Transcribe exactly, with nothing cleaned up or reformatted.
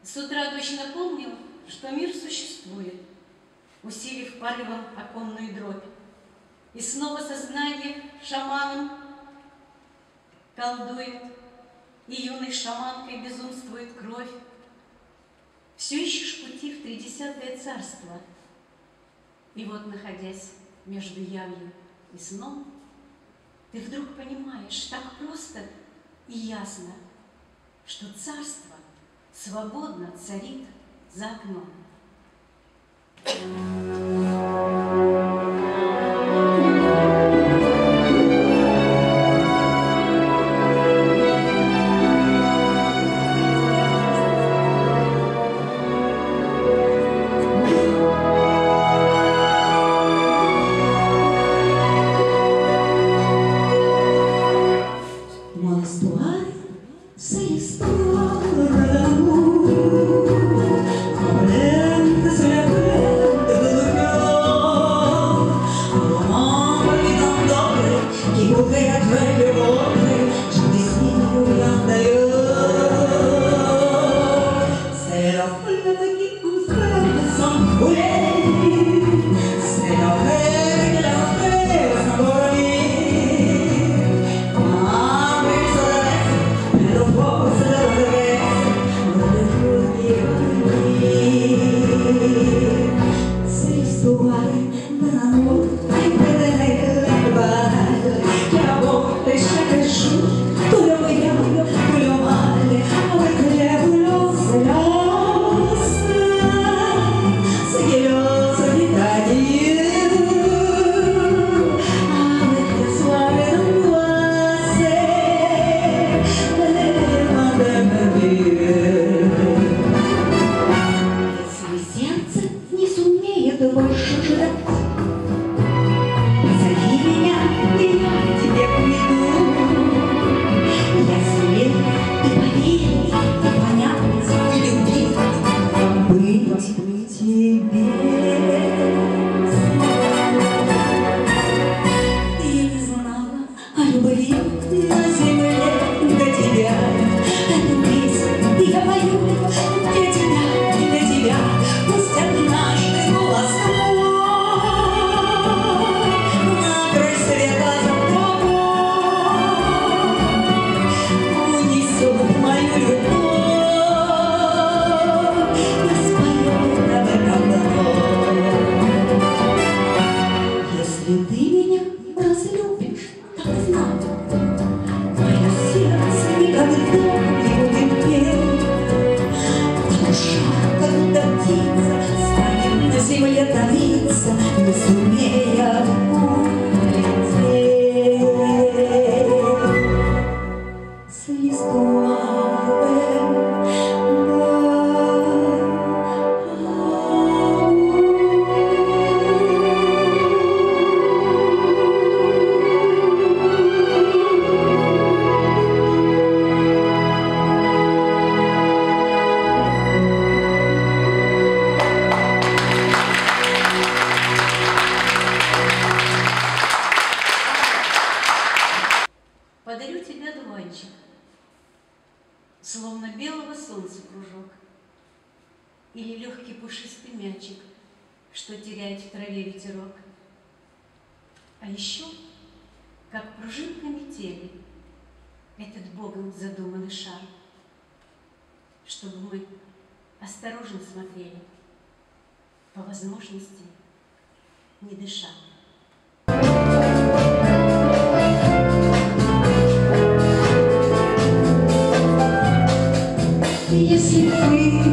С утра точно помнил, что мир существует, усилив порывом оконную дробь. И снова сознание шаманом колдует, и юной шаманкой безумствует кровь. Все ищешь пути в тридесятое царство, и вот, находясь между явью и сном, ты вдруг понимаешь так просто и ясно, что царство свободно царит за окном. Подарю тебе одуванчик, словно белого солнца кружок, или легкий пушистый мячик, что теряет в траве ветерок. А еще, как пружинка метели, этот Богом задуманный шар, чтобы мы осторожно смотрели, по возможности не дыша. Если ты